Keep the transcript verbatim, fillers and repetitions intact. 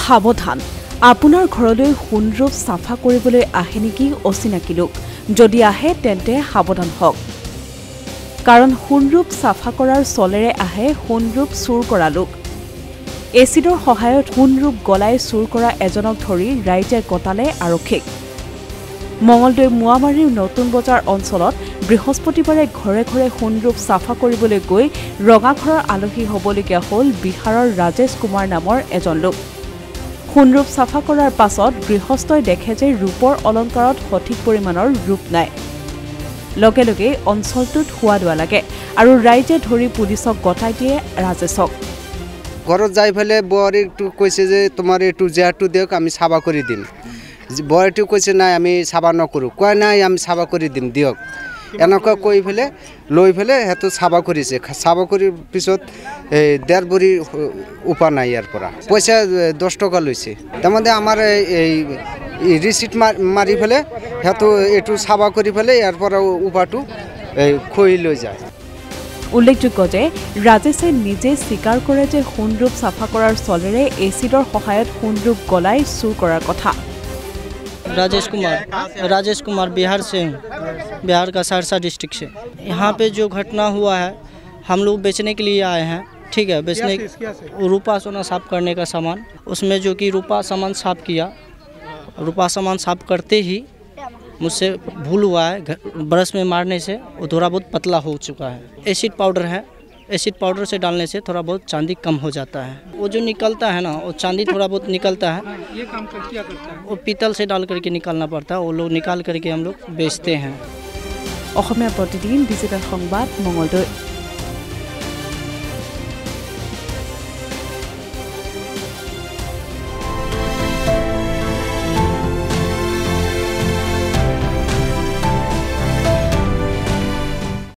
সাৱধান আপোনাৰ ঘৰলৈ সোণৰূপ চাফা কৰিবলৈ আহে নেকি অচিনাকি লোক যদি আহে তেন্তে সাৱধান হওক কাৰণ সোণৰূপ চাফা কৰাৰ চলেৰে আহে সোণৰূপ চুৰ কৰা লোক এচিডৰ সহায়ত সোণৰূপ গলাই চুৰ কৰা এজনক ধৰি ৰাইজে গতালে আৰক্ষীক মঙলদৈ মুৱামাৰীৰ নতুন বজাৰ অঞ্চলত বৃহস্পতিবাৰে ঘৰে ঘৰে সোণৰূপ চাফা কৰিবলৈ গৈ ৰঙাঘৰৰ আলহী হ'বলগীয়া হ'ল বিহাৰৰ ৰাজেশ কুমাৰ নামৰ এজন লোক সোণৰূপ চাফা কৰাৰ পাছত গৃহস্থই দেখে যে ৰূপৰ অলংকাৰত সঠিক পৰিমাণৰ ৰূপ নাই লগে লগে অঞ্চলটোত হোৱা দোৱা লাগে আৰু ৰাইজে ধৰি পুলিচক গতাই দিয়ে ৰাজেশক ঘৰত যাই ফেলে বোৱাৰীটো কৈছে যে তোমাৰ এইটো জেহাটো দিয়ক আমি চাফা কৰি দিম বোৱাৰীটো কৈছে নাই আমি চাফা নকৰোঁ কয় নাই আমি চাফা কৰি দিম দিয়ক এনেকুৱা কৈ ফেলে লৈ ফেলে সেইটো চাফা কৰিছে চাফা কৰাৰ পিছত এই ডেৰ বৰি উপা নাই ইয়াৰ পৰা পইচা দহ টকা লৈছে তাৰমানে আমাৰ এই ৰিচিট মাৰি ফেলে সেইটো এইটো চাফা কৰি ফেলে ইয়াৰ পৰা উপাটো খৈ লৈ যায় উল্লেখযোগ্য যে ৰাজেশে নিজে স্বীকাৰ কৰে যে সোণৰূপ চাফা কৰাৰ চলেৰে এচিডৰ সহায়ত সোণৰূপ গলাই চুৰ কৰাৰ কথা राजेश कुमार राजेश कुमार बिहार से हूँ बिहार का सहरसा डिस्ट्रिक्ट से यहाँ पे जो घटना हुआ है हम लोग बेचने के लिए आए हैं ठीक है बेचने रूपा सोना साफ करने का सामान उसमें जो कि रूपा सामान साफ किया रूपा सामान साफ करते ही मुझसे भूल हुआ है ब्रश में मारने से वो थोड़ा बहुत पतला हो चुका है एसिड पाउडर है एसिड पाउडर से डालने से थोड़ा बहुत चांदी कम हो जाता है वो जो निकलता है ना वो चांदी थोड़ा बहुत निकलता है ये काम कर क्या करता है वो पीतल से डाल करके निकालना पड़ता है वो लोग निकाल करके हम लोग बेचते हैं অসমীয়া প্ৰতিদিন ডিজিটেল সংবাদ মঙলদৈ।